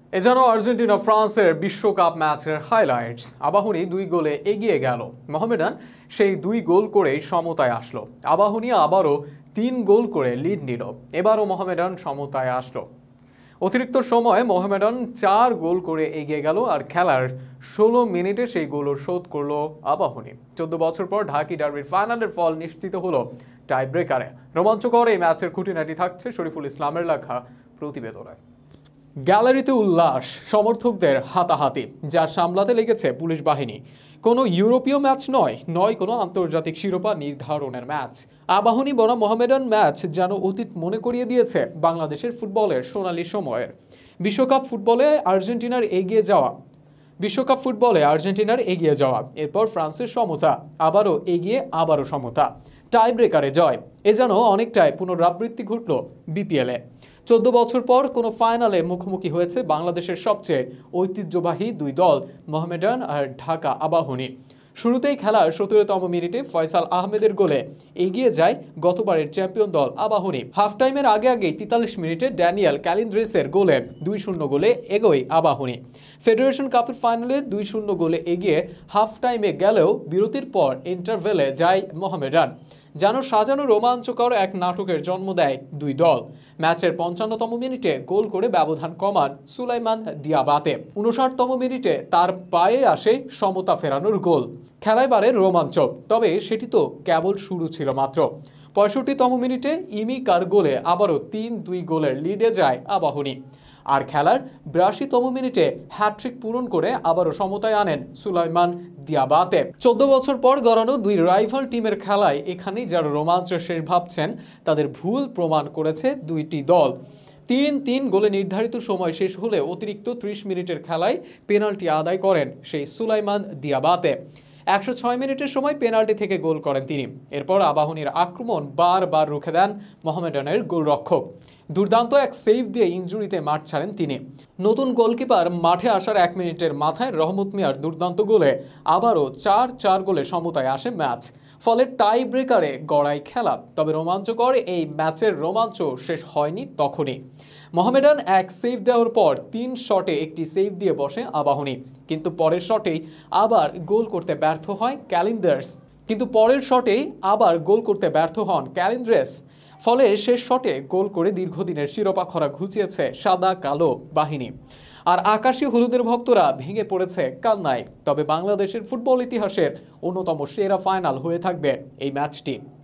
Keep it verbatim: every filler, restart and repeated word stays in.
এ যেন আর্জেন্টিনা ফ্রান্সের বিশ্বকাপ ম্যাচের হাইলাইটস। আবাহনী দুই গোলে এগিয়ে গেল, মোহামেডান সেই দুই গোল করেই সমতায় আসলো। আবাহনী আবারও তিন গোল করে লিড নিল, এবারও মোহামেডান সমতায় আসলো। অতিরিক্ত সময়ে মোহামেডান চার গোল করে এগিয়ে গেল, আর খেলার ষোলো মিনিটে সেই গোলও শোধ করলো আবাহনী। চোদ্দ বছর পর ঢাকি ডার্বির ফাইনালের ফল নিশ্চিত হলো টাই ব্রেকারে। রোমাঞ্চকর এই ম্যাচের খুঁটিনাটি থাকছে শরীফুল ইসলামের লেখা প্রতিবেদনে। গ্যালারিতে উল্লাস, সমর্থকদের হাতাহাতি, যা সামলাতে লেগেছে পুলিশ বাহিনী। কোনো ইউরোপীয় ম্যাচ নয়, নয় কোনো আন্তর্জাতিক শিরোপা নির্ধারণের ম্যাচ। আবাহনী বনাম মোহামেডান ম্যাচ যেন অতীত মনে করিয়ে দিয়েছে বাংলাদেশের ফুটবলের সোনালী সময়ের। বিশ্বকাপ ফুটবলে আর্জেন্টিনার এগিয়ে যাওয়া বিশ্বকাপ ফুটবলে আর্জেন্টিনার এগিয়ে যাওয়া এরপর ফ্রান্সের সমতা, আবারও এগিয়ে আবারও সমতা, টাই ব্রেকারে জয়। এ যেন অনেকটাই পুনরাবৃত্তি ঘটল বিপিএলে। চোদ্দ বছর পর কোনো ফাইনালে মুখোমুখি হয়েছে বাংলাদেশের সবচেয়ে ঐতিহ্যবাহী দুই দল, মোহামেডান আর ঢাকা আবাহনী। শুরুতেই খেলার সতেরোতম মিনিটে ফয়সাল আহমেদের গোলে এগিয়ে যায় গতবারের চ্যাম্পিয়ন দল আবাহনী। হাফ টাইমের আগে আগেই তেতাল্লিশ মিনিটে ড্যানিয়েল ক্যালিন্দ্রেসের গোলে দুই শূন্য গোলে এগোয় আবাহনী। ফেডারেশন কাপের ফাইনালে দুই শূন্য গোলে এগিয়ে হাফ টাইমে গেলেও বিরতির পর ইন্টারভেলে যায় মোহামেডান। যেন সাজানো রোমাঞ্চকর এক নাটকের জন্ম দেয় দুই দল। ম্যাচের পঞ্চান্নতম মিনিটে গোল করে ব্যবধান কমান সুলাইমান দিয়াবাতে। উনষাটতম মিনিটে তার পায়ে আসে সমতা ফেরানোর গোল। খেলায় বাড়ে রোমাঞ্চ, তবে সেটি তো কেবল শুরু ছিল মাত্র। পঁয়ষট্টিতম মিনিটে ইমিকার গোলে আবারও তিন দুই গোলের লিডে যায় আবাহনী। আর খেলার বিরাশিতম মিনিটে হ্যাট্রিক পূরণ করে আবারও সমতায় আনেন সুলাইমান দিয়াবাতে। চোদ্দ বছর পর গড়ানো দুই রাইভাল টিমের খেলায় এখানেই যারা রোমাঞ্চ শেষ ভাবছেন, তাদের ভুল প্রমাণ করেছে দুইটি দল। তিন তিন গোলে নির্ধারিত সময় শেষ হলে অতিরিক্ত ত্রিশ মিনিটের খেলায় পেনাল্টি আদায় করেন সেই সুলাইমান দিয়াবাতে। একশো ছয় মিনিটের সময় পেনাল্টি থেকে গোল করেন তিনি। এরপর আবাহনীর আক্রমণ বারবার রুখে দেন মোহামেডানের গোলরক্ষক। দুর্দান্ত এক সেভ দিয়ে ইনজুরিতে মাঠ ছাড়েন তিনি। নতুন গোলকিপার মাঠে আসার এক মিনিটের মাথায় রহমত মিয়ার দুর্দান্ত গোলে আবারও চার চার গোলে সমতায় আসে ম্যাচ। ফলে টাই ব্রেকারে গড়ায় খেলা। তবে রোমাঞ্চকর এই ম্যাচের রোমাঞ্চ শেষ হয়নি তখনই। মোহামেডান এক সেভ দেওয়ার পর তিন শটে একটি সেভ দিয়ে বসে আবাহনী, কিন্তু পরের শটেই আবার গোল করতে ব্যর্থ হয় ক্যালিন্দার্স কিন্তু পরের শটেই আবার গোল করতে ব্যর্থ হন ক্যালিন্দ্রেস। ফলে শেষ শটে গোল করে দীর্ঘদিনের শিরোপা খরা ঘুচিয়েছে সাদা কালো বাহিনী। আর আকাশী হলুদের ভক্তরা ভেঙে পড়েছে কান্নায়। তবে বাংলাদেশের ফুটবল ইতিহাসের অন্যতম সেরা ফাইনাল হয়ে থাকবে এই ম্যাচটি।